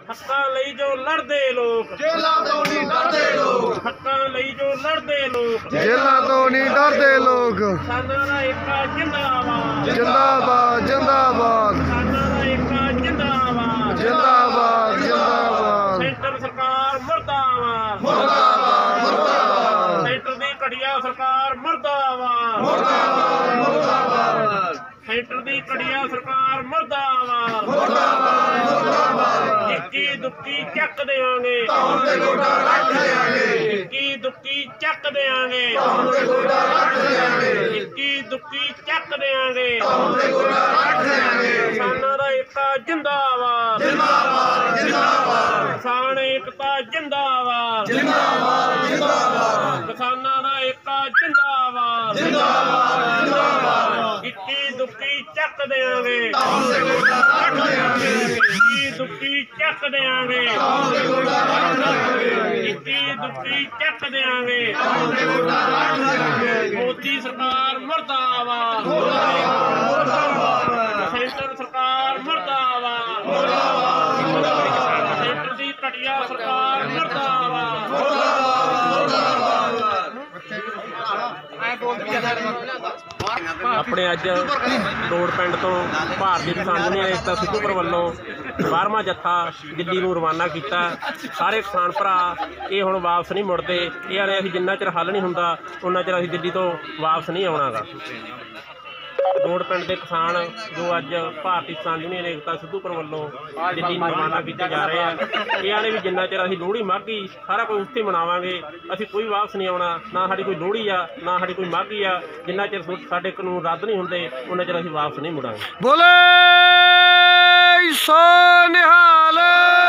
हक्कां लई जो लड़दे लोग जेलां तो नहीं डरदे लोग, हक्कां लई जो लड़दे लोग जेलां तो नहीं डरदे लोग। किसानां दा एकता जिंदाबाद जिंदाबाद जिंदाबाद किसानां दा एकता जिंदाबाद जिंदाबाद जिंदाबाद सेंटर सरकार मुर्दाबाद मुर्दाबाद मुर्दाबाद सेंटर दी घटिया सरकार मुर्दाबाद मुर्दाबाद मुर्दाबाद सेंटर दी घटिया सरकार मुर्दाबाद मुर्दाबाद मुर्दाबाद इक्की दुक्की चक देंगे धौन दे गोडा रख देंगे, इक्की दुक्की चक देंगे धौन दे गोडा रख देंगे, इक्की दुक्की चक देंगे धौन दे गोडा रख देंगे। किसानां दा एकता जिंदाबाद जिंदाबाद जिंदाबाद किसान एकता जिंदाबाद जिंदाबाद जिंदाबाद किसानां दा एकता जिंदाबाद जिंदाबाद जिंदाबाद इक्की दुक्की चक देंगे धौन दे गोडा रख देंगे, इक्की दुक्की चक देंगे धौन दे गोडा रख देंगे, इक्की दुक्की चक देंगे धौन दे गोडा रख देंगे। मोदी सरकार मुर्दाबाद मुर्दाबाद सेंटर सरकार मुर्दाबाद मुर्दाबाद सेंटर दी घटिया सरकार मुर्दाबाद अपने अज रोड पिंड तो भारतीय किसान यूनियन एकता सिद्धूपुर वालों 12वां जत्था दिल्ली नूं रवाना किया। सारे किसान भरा ये हुण वापस नहीं मुड़ते, ये आने असीं जिन्ना चिर हल नहीं हुंदा उन्ना चिर असीं दिल्ली तो वापस नहीं आउणा गा। रोड पिंड के किसान जो अज भारतीय किसान यूनियन एकता सिद्धूपुर वालों दिल्ली नूं रवाना किए जा रहे हैं, ये आने भी जिन्ना चिर असीं लोहड़ी माघी सारा कुछ उत्थे मनावांगे, असीं कोई वापस नहीं आउणा, ना साडी कोई लोहड़ी आ ना साडी कोई माघी आ। जिन्ना चिर साडे कानून रद्द नहीं हुंदे उन्ना चिर असीं वापस नहीं मुड़ांगे। बोले सो निहाल।